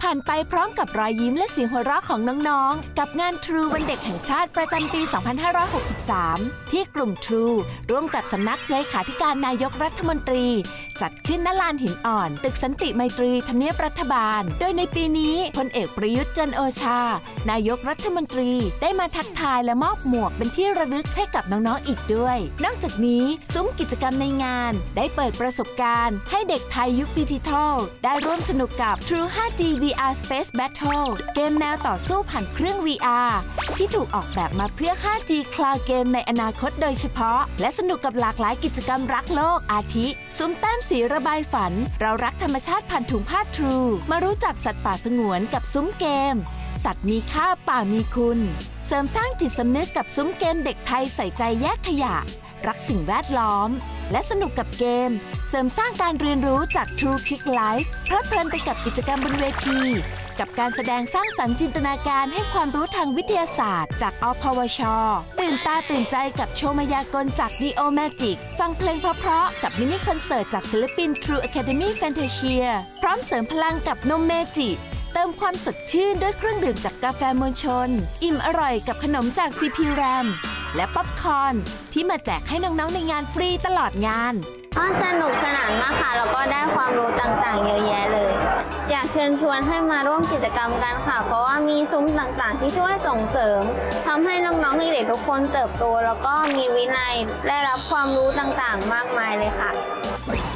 ผ่านไปพร้อมกับรอยยิ้มและเสียงหัวเราะของน้องๆกับงาน True วันเด็กแห่งชาติประจำปี 2563 ที่กลุ่ม True ร่วมกับสำนักเลขาธิการนายกรัฐมนตรีจัดขึ้นณลานหินอ่อนตึกสันติไมตรีทำเนียบรัฐบาลโดยในปีนี้พลเอกประยุทธ์จันทร์โอชานายกรัฐมนตรีได้มาทักทายและมอบหมวกเป็นที่ระลึกให้กับน้องๆอีกด้วยนอกจากนี้ซุ้มกิจกรรมในงานได้เปิดประสบการณ์ให้เด็กไทยยุคดิจิทัลได้ร่วมสนุกกับ True 5G VR Space Battle เกมแนวต่อสู้ผ่านเครื่อง VR ที่ถูกออกแบบมาเพื่อ 5G Cloud Game ในอนาคตโดยเฉพาะและสนุกกับหลากหลายกิจกรรมรักโลกอาทิซุ้มแต้มสีระบายฝันเรารักธรรมชาติผ่านถุงผ้า True มารู้จักสัตว์ป่าสงวนกับซุ้มเกมสัตว์มีค่าป่ามีคุณเสริมสร้างจิตสำนึกกับซุ้มเกมเด็กไทยใส่ใจแยกขยะรักสิ่งแวดล้อมและสนุกกับเกมเสริมสร้างการเรียนรู้จาก True Kick Life เพลิดเพลินไปกับกิจกรรมบนเวทีกับการแสดงสร้างสรรค์จินตนาการให้ความรู้ทางวิทยาศาสตร์จากอพวช.ตื่นตาตื่นใจกับโชว์มายากลจาก Neo Magic ฟังเพลงเพราะๆกับมินิคอนเสิร์ตจากศิลปิน True Academy Fantasia พร้อมเสริมพลังกับนมเมจิเติมความสดชื่นด้วยเครื่องดื่มจากกาแฟมวลชนอิ่มอร่อยกับขนมจาก CP RAM และป๊อปคอร์นที่มาแจกให้น้องๆในงานฟรีตลอดงานสนุกสนานมากค่ะแล้วก็ได้ความรู้ต่างๆเยอะแยะเลยอยากเชิญชวนให้มาร่วมกิจกรรมกันค่ะเพราะว่ามีซุ้มต่างๆที่ช่วยส่งเสริมทำให้น้องๆเด็กๆทุกคนเติบโตแล้วก็มีวินัยได้รับความรู้ต่างๆมากมายเลยค่ะ